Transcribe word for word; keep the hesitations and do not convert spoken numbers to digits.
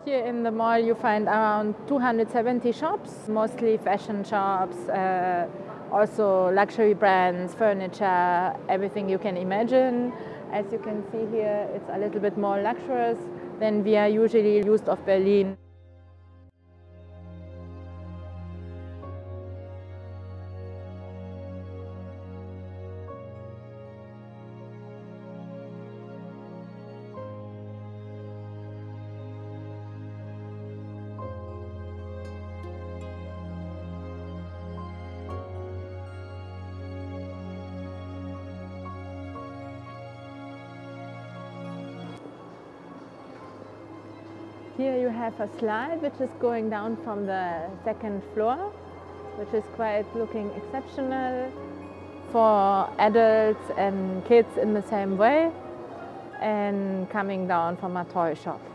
Here in the mall you find around two hundred seventy shops, mostly fashion shops, uh, also luxury brands, furniture, everything you can imagine. As you can see here, it's a little bit more luxurious than we are usually used of Berlin. Here you have a slide which is going down from the second floor, which is quite looking exceptional for adults and kids in the same way, and coming down from a toy shop.